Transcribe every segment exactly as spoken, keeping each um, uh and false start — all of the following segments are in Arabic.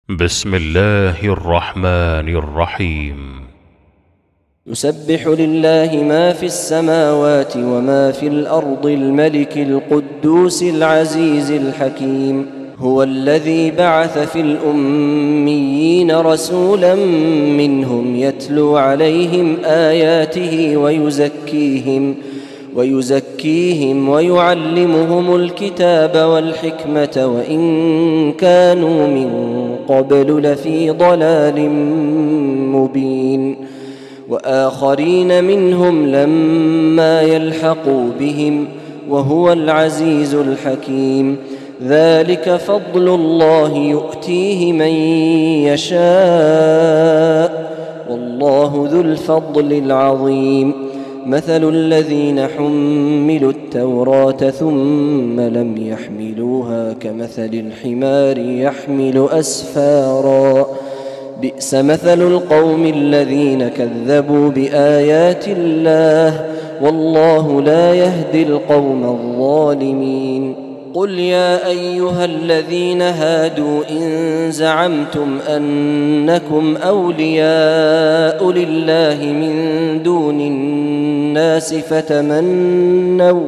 بسم الله الرحمن الرحيم. يسبح لله ما في السماوات وما في الأرض الملك القدوس العزيز الحكيم. هو الذي بعث في الأميين رسولا منهم يتلو عليهم آياته ويزكيهم ويزكيهم ويعلمهم الكتاب والحكمة وإن كانوا من قبل لفي ضلال مبين. وآخرين منهم لما يلحقوا بهم وهو العزيز الحكيم. ذلك فضل الله يؤتيه من يشاء والله ذو الفضل العظيم. مثل الذين حملوا التوراة ثم لم يحملوها كمثل الحمار يحمل أسفارا بئس مثل القوم الذين كذبوا بآيات الله والله لا يهدي القوم الظالمين. قل يا أيها الذين هادوا إن زعمتم أنكم أولياء لله من دون الناس فتمنوا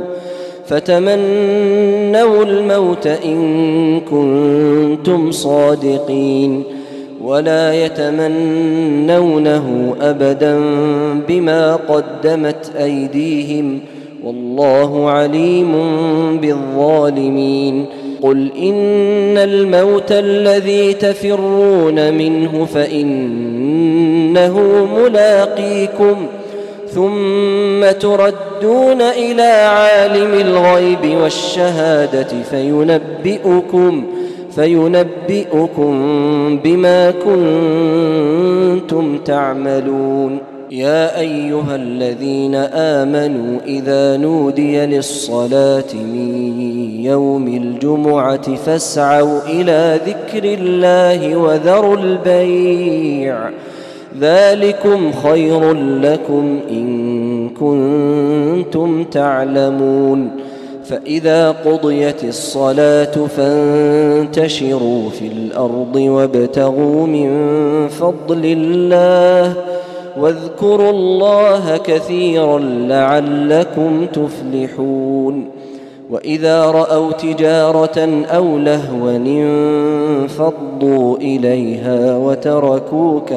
فتمنوا الموت إن كنتم صادقين ولا يتمنونه أبدا بما قدمت أيديهم والله عليم بالظالمين. قل إن الموت الذي تفرون منه فإنه ملاقيكم ثم تردون إلى عالم الغيب والشهادة فينبئكم فينبئكم بما كنتم تعملون. يا أيها الذين آمنوا إذا نودي للصلاة من يوم الجمعة فاسعوا إلى ذكر الله وذروا البيع ذلكم خير لكم إن كنتم تعلمون. فإذا قضيت الصلاة فانتشروا في الأرض وابتغوا من فضل الله واذكروا الله كثيرا لعلكم تفلحون. وإذا رأوا تجارة أو لهوا انفضوا إليها وتركوك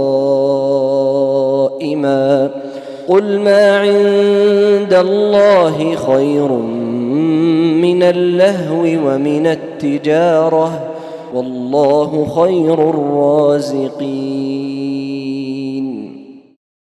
قائما قل ما عند الله خير من اللهو ومن التجارة والله خير الرازقين.